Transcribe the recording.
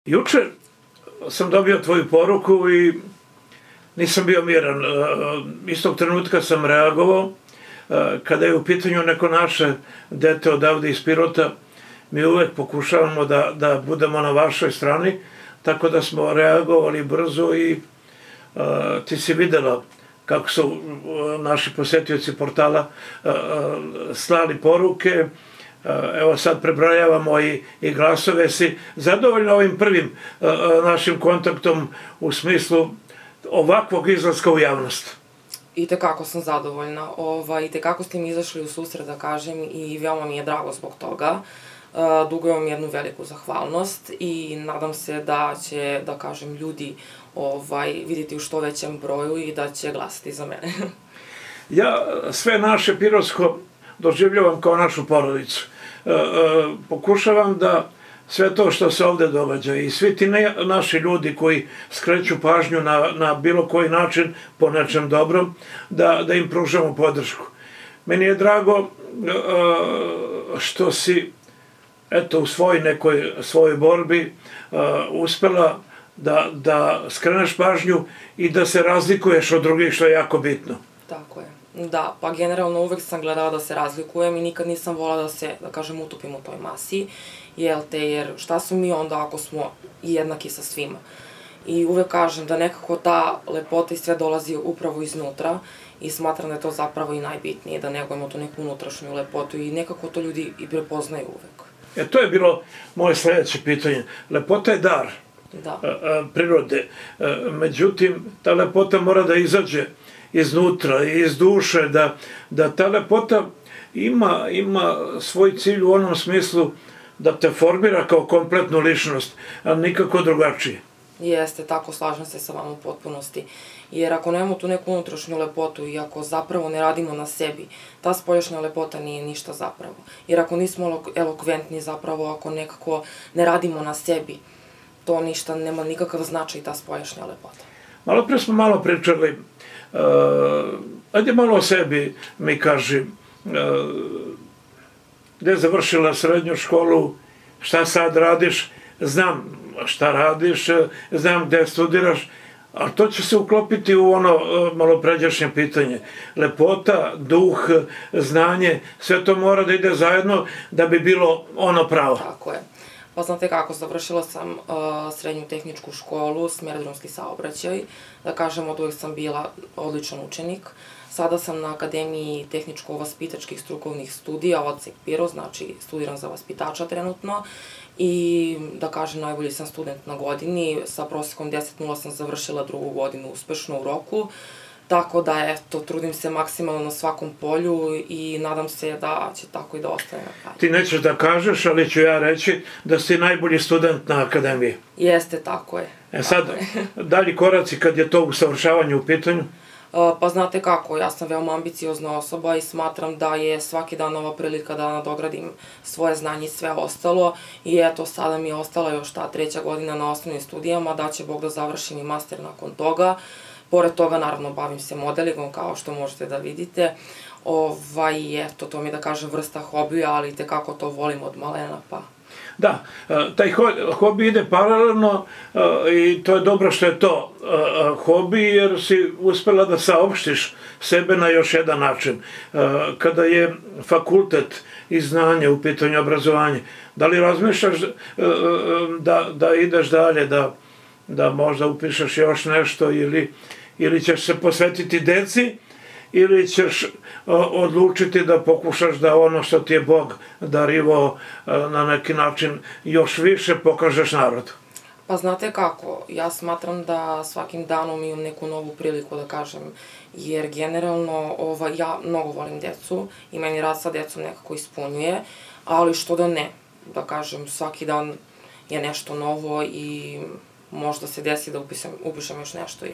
Juče sam dobio tvoju poruku i nisam bio miran. Istog trenutka sam reagovao. Kada je u pitanju neko naše dete odavde iz Pirota, mi uvek pokušavamo da budemo na vašoj strani, tako da smo reagovali brzo i ti si videla kako su naši posetioci portala slali poruke. Evo sad prebrojavamo i glasove. Si zadovoljna ovim prvim našim kontaktom u smislu ovakvog izlaska u javnost? I tekako sam zadovoljna. I tekako ste mi izašli u susret, da kažem, i veoma mi je drago zbog toga. Dugujem vam jednu veliku zahvalnost i nadam se da će, da kažem, ljudi vidjeti u što većem broju i da će glasati za mene. Ja sve naše Pirotsko doživljavam kao našu porodicu. Pokušavam da sve to što se ovde događa i svi ti naši ljudi koji skreću pažnju na bilo koji način po nečem dobrom, da im pružamo podršku. Meni je drago što si u svojoj borbi uspela da skreneš pažnju i da se razlikuješ od drugih, što je jako bitno. Tako je. Da, pa generalno uvek sam gledala da se razlikujem i nikad nisam volala da se, da kažem, utopim u toj masi, jer šta smo mi onda ako smo jednaki sa svima? I uvek kažem da nekako ta lepota i sve dolazi upravo iznutra i smatram da je to zapravo i najbitnije, da negujemo tu neku unutrašnju lepotu i nekako to ljudi i prepoznaju uvek. To je bilo moje sledeće pitanje. Lepota je dar prirode, međutim, ta lepota mora da izađe iznutra i iz duše, da ta lepota ima svoj cilj u onom smislu da te formira kao kompletnu ličnost, a nikako drugačije. Jeste, tako, slažem se sa vama u potpunosti. Jer ako nemamo tu neku unutrašnju lepotu i ako zapravo ne radimo na sebi, ta spoljašnja lepota nije ništa zapravo. Jer ako nismo elokventni zapravo, ako nekako ne radimo na sebi, to ništa, nema nikakav značaj ta spoljašnja lepota. Malo pre smo malo pričali, ajde malo o sebi mi kaži, gde je završila srednju školu, šta sad radiš, znam šta radiš, znam gde studiraš, a to će se uklopiti u ono malo pređašnje pitanje. Lepota, duh, znanje, sve to mora da ide zajedno da bi bilo ono pravo. Tako je. Pa znate kako, završila sam srednju tehničku školu, smer drumski saobraćaj. Da kažem, od uvek sam bila odličan učenik. Sada sam na Akademiji tehničko-vaspitačkih strukovnih studija, odsek Pirot, znači studiram za vaspitača trenutno. I da kažem, najbolji sam student na godini, sa prosekom 10,0 sam završila drugu godinu uspešno u roku. Tako da, eto, trudim se maksimalno na svakom polju i nadam se da će tako i da ostane na kraju. Ti nećeš da kažeš, ali ću ja reći da si najbolji student na Akademiji. Jeste, tako je. Sad, dalji koraci kad je to usavršavanje u pitanju? Pa znate kako, ja sam veoma ambiciozna osoba i smatram da je svaki dan nova prilika da nadogradim svoje znanje i sve ostalo. I eto, sada mi je ostala još ta 3. godina na osnovnim studijama, da će Bog da završim i master nakon toga. Pored toga, naravno, bavim se modelingom, kao što možete da vidite. Eto, to mi je, da kažem, vrsta hobija, ali tekako to volim od malena, pa... Da, taj hobi ide paralelno i to je dobro što je to hobi, jer si uspela da saopštiš sebe na još jedan način. Kada je fakultet i znanje u pitanju obrazovanja, da li razmišljaš da ideš dalje, da možda upišeš još nešto ili ćeš se posvetiti deci, ili ćeš odlučiti da pokušaš da ono što ti je Bog darivao na neki način još više pokažeš narodu? Pa znate kako, ja smatram da svakim danom imam neku novu priliku, da kažem, jer generalno ja mnogo volim decu i meni rad sa decom nekako ispunjuje, ali što da ne, da kažem, svaki dan je nešto novo i možda se desi da upišem još nešto.